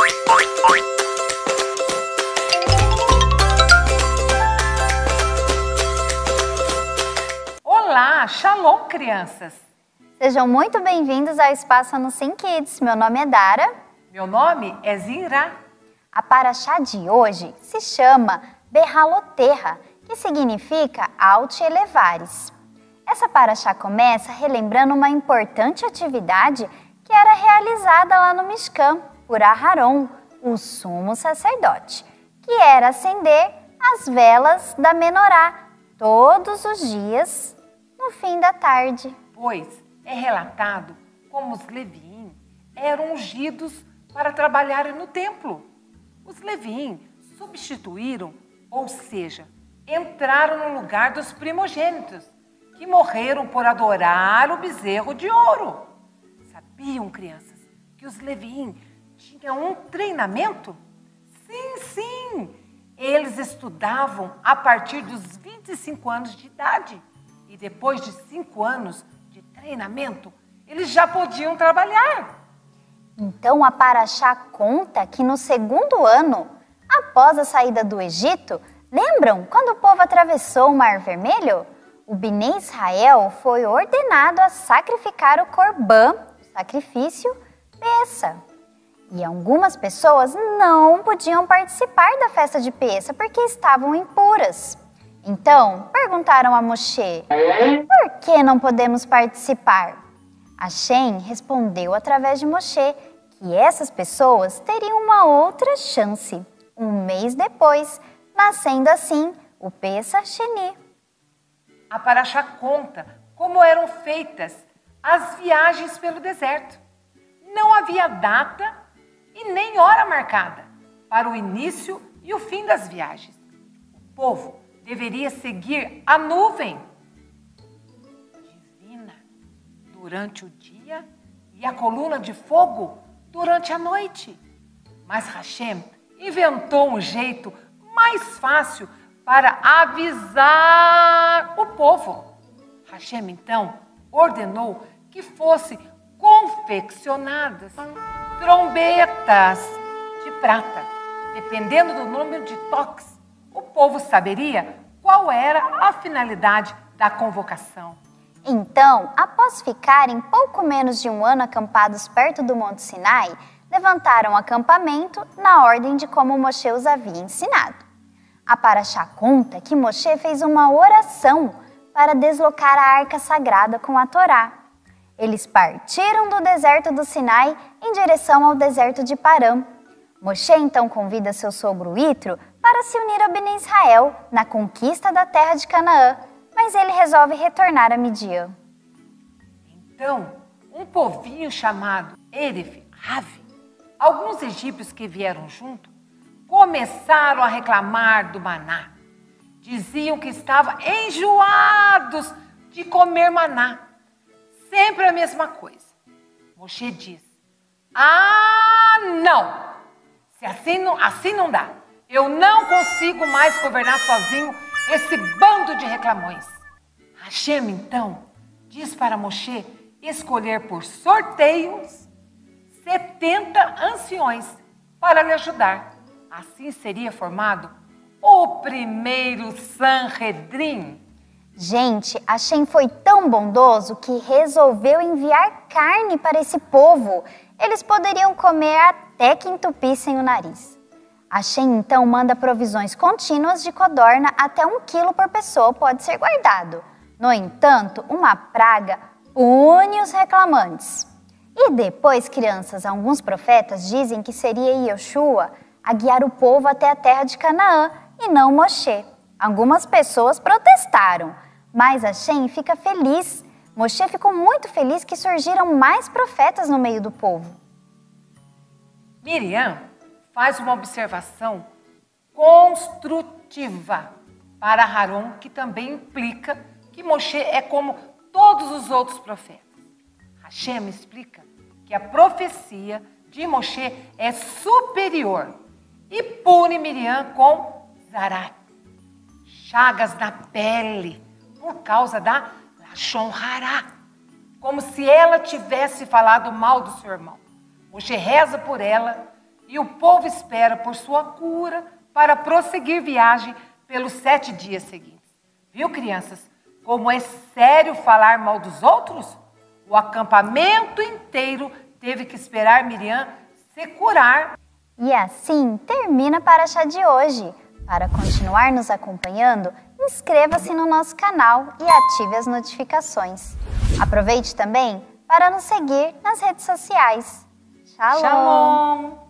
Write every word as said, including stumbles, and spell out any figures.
Olá, Shalom, crianças! Sejam muito bem-vindos ao Espaço Anusim Kids. Meu nome é Dara. Meu nome é Zira. A paraxá de hoje se chama Behaloterra, que significa Alte Elevares. Essa paraxá começa relembrando uma importante atividade que era realizada lá no Mishkan por Aharon, o sumo sacerdote, que era acender as velas da menorá todos os dias no fim da tarde. Pois é relatado como os Leviim eram ungidos para trabalharem no templo. Os Leviim substituíram, ou seja, entraram no lugar dos primogênitos, que morreram por adorar o bezerro de ouro. Sabiam, crianças, que os Leviim tinham um treinamento? Sim, sim! Eles estudavam a partir dos vinte e cinco anos de idade. E depois de cinco anos de treinamento, eles já podiam trabalhar. Então a paraxá conta que no segundo ano, após a saída do Egito, lembram quando o povo atravessou o Mar Vermelho? O Bnei Israel foi ordenado a sacrificar o Corbã, o sacrifício Peça. E algumas pessoas não podiam participar da festa de Peça porque estavam impuras. Então, perguntaram a Moshe, por que não podemos participar? Hashem respondeu através de Moshe que essas pessoas teriam uma outra chance, um mês depois, nascendo assim o Pesach Sheni. A paraxá conta como eram feitas as viagens pelo deserto. Não havia data e nem hora marcada para o início e o fim das viagens. O povo deveria seguir a nuvem divina durante o dia e a coluna de fogo durante a noite. Mas Hashem inventou um jeito mais fácil para avisar o povo. Hashem, então, ordenou que fossem confeccionadas trombetas de prata. Dependendo do número de toques, o povo saberia qual era a finalidade da convocação. Então, após ficarem pouco menos de um ano acampados perto do Monte Sinai, levantaram o acampamento na ordem de como Moshe os havia ensinado. A paraxá conta que Moshe fez uma oração para deslocar a arca sagrada com a Torá. Eles partiram do deserto do Sinai em direção ao deserto de Parã. Moshe então convida seu sogro Itro para se unir ao Bnei Israel na conquista da terra de Canaã, mas ele resolve retornar a Midian. Então, um povinho chamado Eref Ravi, alguns egípcios que vieram junto, começaram a reclamar do maná. Diziam que estavam enjoados de comer maná. Sempre a mesma coisa. Moshe diz, ah, não! Se assim não, assim não dá. Eu não consigo mais governar sozinho esse bando de reclamões. Hashem, então, diz para Moshe escolher por sorteios setenta anciões para lhe ajudar. Assim seria formado o primeiro Sanhedrin. Gente, Hashem foi tão bondoso que resolveu enviar carne para esse povo. Eles poderiam comer até que entupissem o nariz. Hashem então manda provisões contínuas de codorna, até um quilo por pessoa pode ser guardado. No entanto, uma praga pune os reclamantes. E depois, crianças, alguns profetas dizem que seria Yoshua a guiar o povo até a terra de Canaã e não Moshe. Algumas pessoas protestaram, mas Hashem fica feliz. Moshe ficou muito feliz que surgiram mais profetas no meio do povo. Miriam faz uma observação construtiva para Aharon, que também implica que Moshe é como todos os outros profetas. Hashem explica que a profecia de Moshe é superior e pune Miriam com zarat, chagas na pele, por causa da Lashon Hará, como se ela tivesse falado mal do seu irmão. Moshe reza por ela e o povo espera por sua cura para prosseguir viagem pelos sete dias seguintes. Viu, crianças, como é sério falar mal dos outros? O acampamento inteiro teve que esperar Miriam se curar. E assim termina a Paraxá de hoje. Para continuar nos acompanhando, inscreva-se no nosso canal e ative as notificações. Aproveite também para nos seguir nas redes sociais. Shalom! Shalom!